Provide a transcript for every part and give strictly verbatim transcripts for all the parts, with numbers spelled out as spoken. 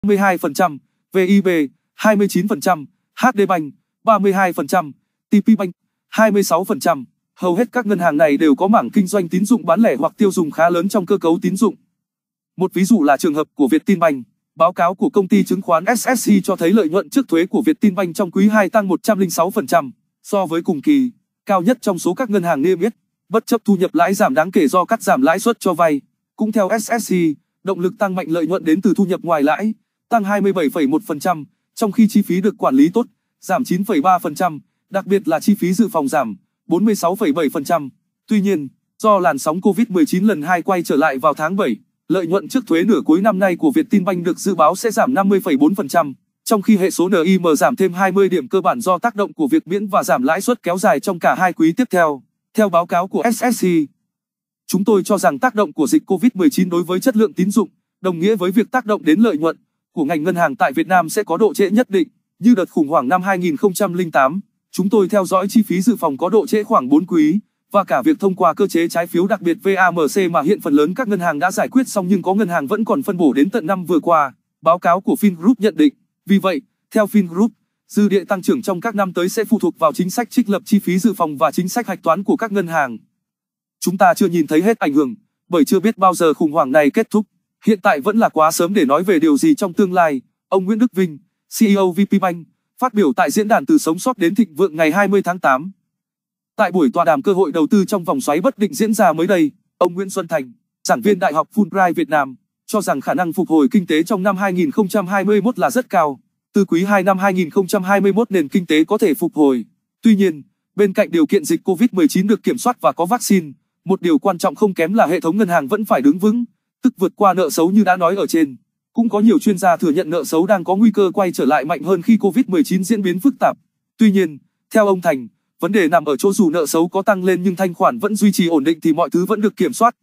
mười hai phần trăm, vê i bê hai mươi chín phần trăm, hát đê Bank ba mươi hai phần trăm, tê pê Bank hai mươi sáu phần trăm. Hầu hết các ngân hàng này đều có mảng kinh doanh tín dụng bán lẻ hoặc tiêu dùng khá lớn trong cơ cấu tín dụng. Một ví dụ là trường hợp của Vietinbank. Báo cáo của công ty chứng khoán ét ét xê cho thấy lợi nhuận trước thuế của Vietinbank trong quý hai tăng một trăm lẻ sáu phần trăm so với cùng kỳ, cao nhất trong số các ngân hàng niêm yết, bất chấp thu nhập lãi giảm đáng kể do cắt giảm lãi suất cho vay. Cũng theo ét ét xê, động lực tăng mạnh lợi nhuận đến từ thu nhập ngoài lãi, tăng hai mươi bảy phẩy một phần trăm, trong khi chi phí được quản lý tốt, giảm chín phẩy ba phần trăm, đặc biệt là chi phí dự phòng giảm bốn mươi sáu phẩy bảy phần trăm. Tuy nhiên, do làn sóng Covid mười chín lần hai quay trở lại vào tháng bảy, lợi nhuận trước thuế nửa cuối năm nay của Vietinbank được dự báo sẽ giảm năm mươi phẩy bốn phần trăm, trong khi hệ số en i em giảm thêm hai mươi điểm cơ bản do tác động của việc miễn và giảm lãi suất kéo dài trong cả hai quý tiếp theo. Theo báo cáo của ét ét xê, chúng tôi cho rằng tác động của dịch Covid mười chín đối với chất lượng tín dụng, đồng nghĩa với việc tác động đến lợi nhuận của ngành ngân hàng tại Việt Nam sẽ có độ trễ nhất định. Như đợt khủng hoảng năm hai nghìn không trăm lẻ tám, chúng tôi theo dõi chi phí dự phòng có độ trễ khoảng bốn quý, và cả việc thông qua cơ chế trái phiếu đặc biệt vê a em xê mà hiện phần lớn các ngân hàng đã giải quyết xong nhưng có ngân hàng vẫn còn phân bổ đến tận năm vừa qua. Báo cáo của Vingroup nhận định, vì vậy, theo Vingroup, dư địa tăng trưởng trong các năm tới sẽ phụ thuộc vào chính sách trích lập chi phí dự phòng và chính sách hạch toán của các ngân hàng. Chúng ta chưa nhìn thấy hết ảnh hưởng, bởi chưa biết bao giờ khủng hoảng này kết thúc. Hiện tại vẫn là quá sớm để nói về điều gì trong tương lai, ông Nguyễn Đức Vinh, xê e ô vê pê Bank, phát biểu tại diễn đàn Từ sống sót đến thịnh vượng ngày hai mươi tháng tám. Tại buổi tọa đàm cơ hội đầu tư trong vòng xoáy bất định diễn ra mới đây, ông Nguyễn Xuân Thành, giảng viên Đại học Fulbright Việt Nam, cho rằng khả năng phục hồi kinh tế trong năm hai nghìn không trăm hai mươi mốt là rất cao. Từ quý hai năm hai nghìn không trăm hai mươi mốt nền kinh tế có thể phục hồi. Tuy nhiên, bên cạnh điều kiện dịch Covid mười chín được kiểm soát và có vaccine, một điều quan trọng không kém là hệ thống ngân hàng vẫn phải đứng vững, tức vượt qua nợ xấu như đã nói ở trên. Cũng có nhiều chuyên gia thừa nhận nợ xấu đang có nguy cơ quay trở lại mạnh hơn khi Covid mười chín diễn biến phức tạp. Tuy nhiên, theo ông Thành, vấn đề nằm ở chỗ dù nợ xấu có tăng lên nhưng thanh khoản vẫn duy trì ổn định thì mọi thứ vẫn được kiểm soát.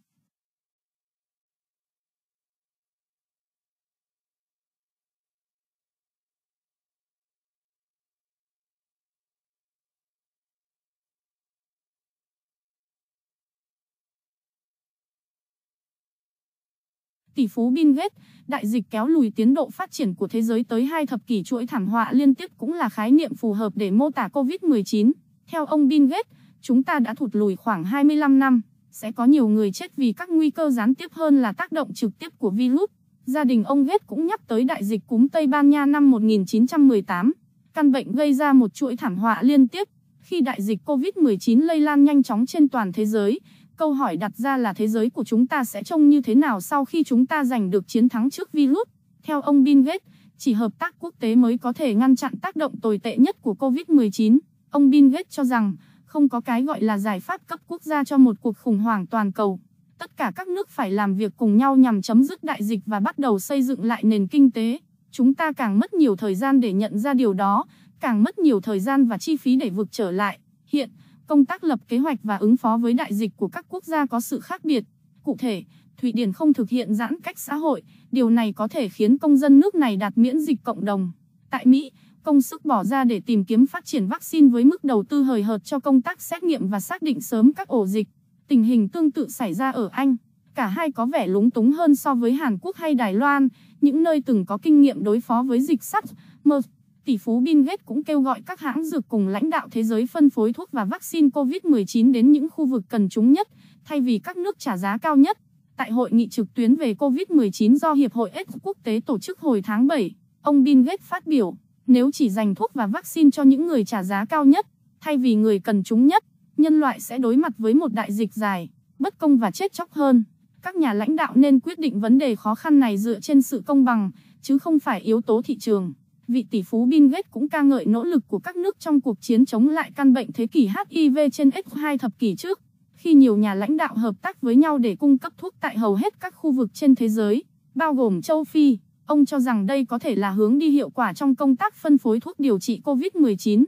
Tỷ phú Bill Gates, đại dịch kéo lùi tiến độ phát triển của thế giới tới hai thập kỷ chuỗi thảm họa liên tiếp cũng là khái niệm phù hợp để mô tả Covid mười chín. Theo ông Bill Gates, chúng ta đã thụt lùi khoảng hai mươi lăm năm, sẽ có nhiều người chết vì các nguy cơ gián tiếp hơn là tác động trực tiếp của virus. Gia đình ông Gates cũng nhắc tới đại dịch cúm Tây Ban Nha năm một nghìn chín trăm mười tám. Căn bệnh gây ra một chuỗi thảm họa liên tiếp. Khi đại dịch Covid mười chín lây lan nhanh chóng trên toàn thế giới, câu hỏi đặt ra là thế giới của chúng ta sẽ trông như thế nào sau khi chúng ta giành được chiến thắng trước virus. Theo ông Bill Gates, chỉ hợp tác quốc tế mới có thể ngăn chặn tác động tồi tệ nhất của Covid mười chín. Ông Bill Gates cho rằng, không có cái gọi là giải pháp cấp quốc gia cho một cuộc khủng hoảng toàn cầu. Tất cả các nước phải làm việc cùng nhau nhằm chấm dứt đại dịch và bắt đầu xây dựng lại nền kinh tế. Chúng ta càng mất nhiều thời gian để nhận ra điều đó, càng mất nhiều thời gian và chi phí để vực trở lại. Hiện, công tác lập kế hoạch và ứng phó với đại dịch của các quốc gia có sự khác biệt. Cụ thể, Thụy Điển không thực hiện giãn cách xã hội, điều này có thể khiến công dân nước này đạt miễn dịch cộng đồng. Tại Mỹ, công sức bỏ ra để tìm kiếm phát triển vaccine với mức đầu tư hời hợt cho công tác xét nghiệm và xác định sớm các ổ dịch. Tình hình tương tự xảy ra ở Anh. Cả hai có vẻ lúng túng hơn so với Hàn Quốc hay Đài Loan, những nơi từng có kinh nghiệm đối phó với dịch SARS-mê. Tỷ phú Bill Gates cũng kêu gọi các hãng dược cùng lãnh đạo thế giới phân phối thuốc và vaccine Covid mười chín đến những khu vực cần chúng nhất, thay vì các nước trả giá cao nhất. Tại hội nghị trực tuyến về Covid mười chín do Hiệp hội AIDS quốc tế tổ chức hồi tháng bảy, ông Bill Gates phát biểu, nếu chỉ dành thuốc và vaccine cho những người trả giá cao nhất, thay vì người cần chúng nhất, nhân loại sẽ đối mặt với một đại dịch dài, bất công và chết chóc hơn. Các nhà lãnh đạo nên quyết định vấn đề khó khăn này dựa trên sự công bằng, chứ không phải yếu tố thị trường. Vị tỷ phú Bill Gates cũng ca ngợi nỗ lực của các nước trong cuộc chiến chống lại căn bệnh thế kỷ hát i vê trên AIDS hai thập kỷ trước, khi nhiều nhà lãnh đạo hợp tác với nhau để cung cấp thuốc tại hầu hết các khu vực trên thế giới, bao gồm châu Phi. Ông cho rằng đây có thể là hướng đi hiệu quả trong công tác phân phối thuốc điều trị Covid mười chín.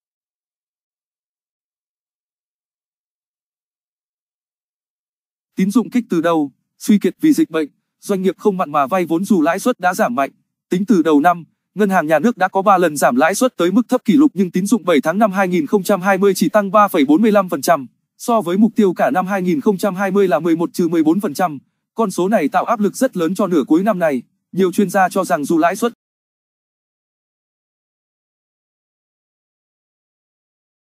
Tín dụng kích từ đâu? Suy kiệt vì dịch bệnh, doanh nghiệp không mặn mà vay vốn dù lãi suất đã giảm mạnh. Tính từ đầu năm, Ngân hàng Nhà nước đã có ba lần giảm lãi suất tới mức thấp kỷ lục nhưng tín dụng bảy tháng năm hai nghìn không trăm hai mươi chỉ tăng ba phẩy bốn mươi lăm phần trăm, so với mục tiêu cả năm hai nghìn không trăm hai mươi là mười một trừ mười bốn phần trăm. Con số này tạo áp lực rất lớn cho nửa cuối năm này. Nhiều chuyên gia cho rằng dù lãi suất